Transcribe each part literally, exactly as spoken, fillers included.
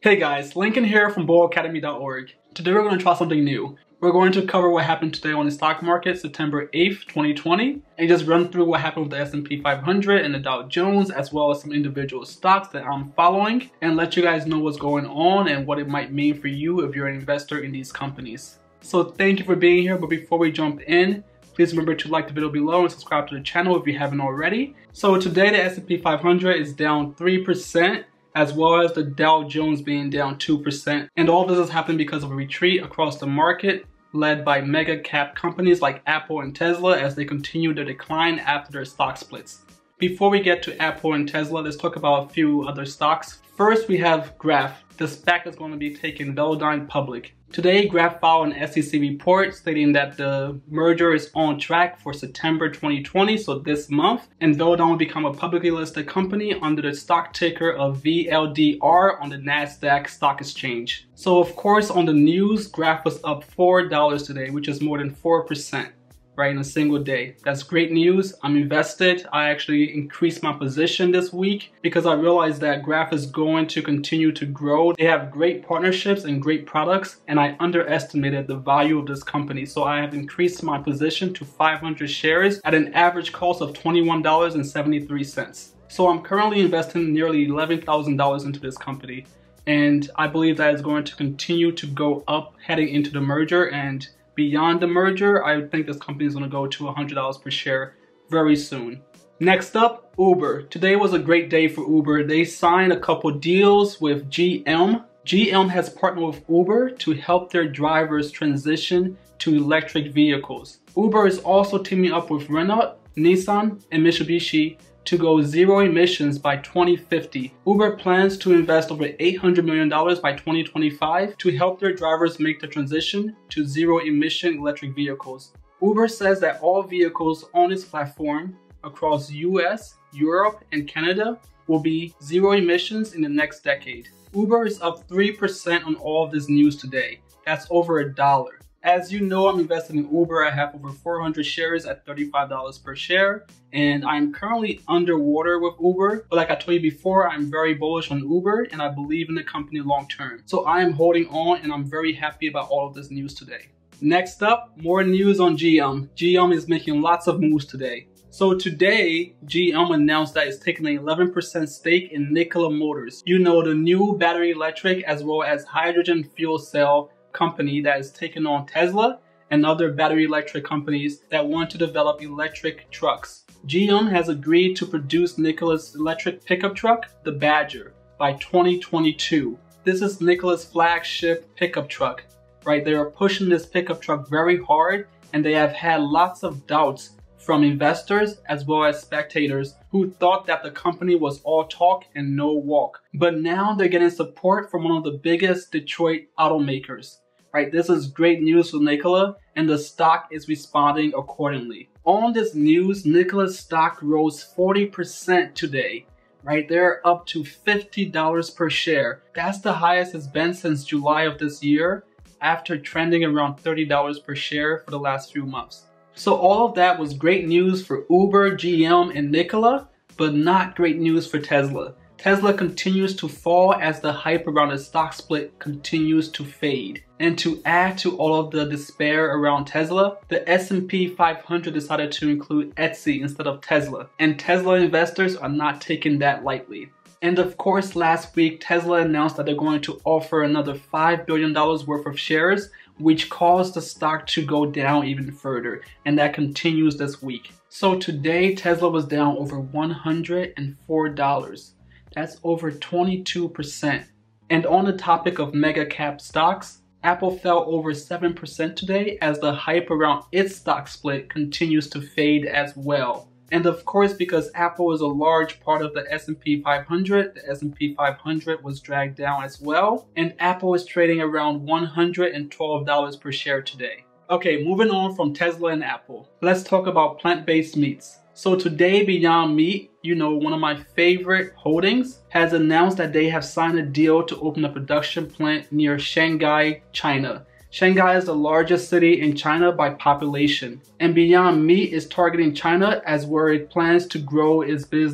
Hey guys, Lincoln here from bull academy dot org. Today we're going to try something new. We're going to cover what happened today on the stock market September eighth, twenty twenty, and just run through what happened with the S and P five hundred and the Dow Jones, as well as some individual stocks that I'm following, and let you guys know what's going on and what it might mean for you if you're an investor in these companies. So thank you for being here, but before we jump in, please remember to like the video below and subscribe to the channel if you haven't already. So today the S and P five hundred is down three percent. As well as the Dow Jones being down two percent. And all this has happened because of a retreat across the market led by mega cap companies like Apple and Tesla as they continue their decline after their stock splits. Before we get to Apple and Tesla, let's talk about a few other stocks. First, we have Graph, the SPAC that's going to be taking Velodyne public. Today, Graph filed an S E C report stating that the merger is on track for September twenty twenty, so this month, and Velodyne will become a publicly listed company under the stock ticker of V L D R on the NASDAQ Stock Exchange. So of course, on the news, Graph was up four dollars today, which is more than four percent. Right, in a single day. That's great news. I'm invested. I actually increased my position this week because I realized that Graph is going to continue to grow. They have great partnerships and great products, and I underestimated the value of this company. So I have increased my position to five hundred shares at an average cost of twenty-one dollars and seventy-three cents. So I'm currently investing nearly eleven thousand dollars into this company, and I believe that is going to continue to go up heading into the merger, and beyond the merger, I think this company is going to go to one hundred dollars per share very soon. Next up, Uber. Today was a great day for Uber. They signed a couple deals with G M. G M has partnered with Uber to help their drivers transition to electric vehicles. Uber is also teaming up with Renault, Nissan, and Mitsubishi to go zero emissions by twenty fifty. Uber plans to invest over eight hundred million dollars by twenty twenty-five to help their drivers make the transition to zero emission electric vehicles. Uber says that all vehicles on its platform across U S, Europe, and Canada will be zero emissions in the next decade. Uber is up three percent on all of this news today. That's over a dollar. As you know, I'm invested in Uber. I have over four hundred shares at thirty-five dollars per share, and I'm currently underwater with Uber. But like I told you before, I'm very bullish on Uber and I believe in the company long term. So I am holding on and I'm very happy about all of this news today. Next up, more news on G M. G M is making lots of moves today. So today, G M announced that it's taking an eleven percent stake in Nikola Motors. You know, the new battery electric as well as hydrogen fuel cell company that is taking on Tesla and other battery electric companies that want to develop electric trucks. G M has agreed to produce Nikola's electric pickup truck, the Badger, by twenty twenty-two. This is Nikola's flagship pickup truck, right? They are pushing this pickup truck very hard, and they have had lots of doubts from investors as well as spectators who thought that the company was all talk and no walk. But now they're getting support from one of the biggest Detroit automakers. Right, this is great news for Nikola, and the stock is responding accordingly. On this news, Nikola's stock rose forty percent today. Right, they're up to fifty dollars per share. That's the highest it's been since July of this year, after trending around thirty dollars per share for the last few months. So all of that was great news for Uber, G M, and Nikola, but not great news for Tesla. Tesla continues to fall as the hype around the stock split continues to fade. And to add to all of the despair around Tesla, the S and P five hundred decided to include Etsy instead of Tesla. And Tesla investors are not taking that lightly. And of course, last week, Tesla announced that they're going to offer another five billion dollars worth of shares, which caused the stock to go down even further. And that continues this week. So today, Tesla was down over one hundred four dollars. That's over twenty-two percent. And on the topic of mega cap stocks, Apple fell over seven percent today as the hype around its stock split continues to fade as well. And of course, because Apple is a large part of the S and P five hundred, the S and P five hundred was dragged down as well. And Apple is trading around one hundred twelve dollars per share today. Okay, moving on from Tesla and Apple, let's talk about plant-based meats. So today, Beyond Meat, you know, one of my favorite holdings, has announced that they have signed a deal to open a production plant near Shanghai, China. Shanghai is the largest city in China by population, and Beyond Meat is targeting China as where it plans to grow its business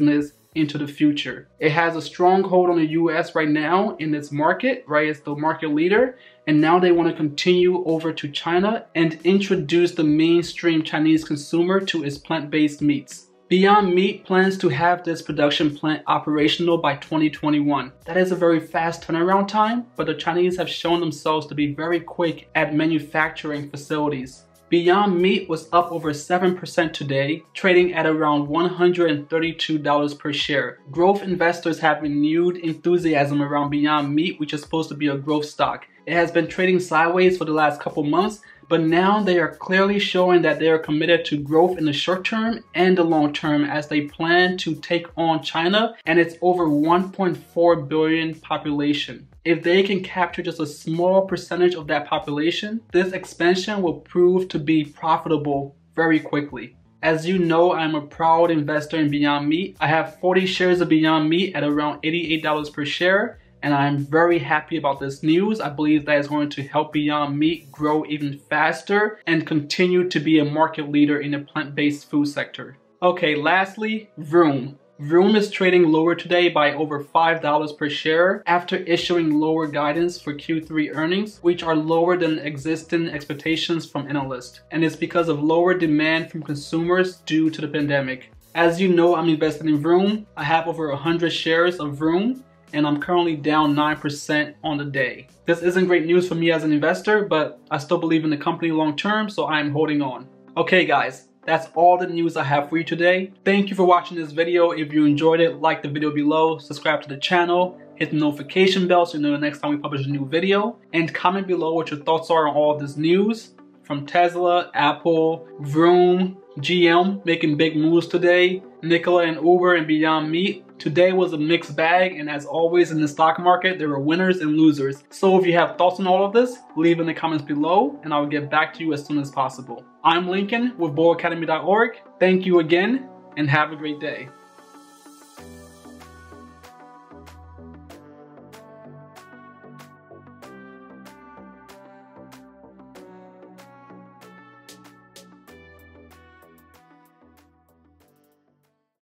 into the future. It has a strong hold on the U S right now in its market, right? It's the market leader. And now they want to continue over to China and introduce the mainstream Chinese consumer to its plant-based meats. Beyond Meat plans to have this production plant operational by twenty twenty-one. That is a very fast turnaround time, but the Chinese have shown themselves to be very quick at manufacturing facilities. Beyond Meat was up over seven percent today, trading at around one hundred thirty-two dollars per share. Growth investors have renewed enthusiasm around Beyond Meat, which is supposed to be a growth stock. It has been trading sideways for the last couple months, but now they are clearly showing that they are committed to growth in the short term and the long term as they plan to take on China and its over one point four billion population. If they can capture just a small percentage of that population, this expansion will prove to be profitable very quickly. As you know, I'm a proud investor in Beyond Meat. I have forty shares of Beyond Meat at around eighty-eight dollars per share, and I'm very happy about this news. I believe that is going to help Beyond Meat grow even faster and continue to be a market leader in the plant-based food sector. Okay, lastly, Vroom. Vroom is trading lower today by over five dollars per share after issuing lower guidance for Q three earnings, which are lower than existing expectations from analysts. And it's because of lower demand from consumers due to the pandemic. As you know, I'm invested in Vroom. I have over one hundred shares of Vroom, and I'm currently down nine percent on the day. This isn't great news for me as an investor, but I still believe in the company long term, so I'm holding on. Okay guys, that's all the news I have for you today. Thank you for watching this video. If you enjoyed it, like the video below, subscribe to the channel, hit the notification bell so you know the next time we publish a new video, and comment below what your thoughts are on all of this news from Tesla, Apple, Vroom, G M making big moves today, Nikola and Uber, and Beyond Meat. Today was a mixed bag, and as always in the stock market, there were winners and losers. So if you have thoughts on all of this, leave in the comments below, and I will get back to you as soon as possible. I'm Lincoln with bull academy dot org. Thank you again, and have a great day.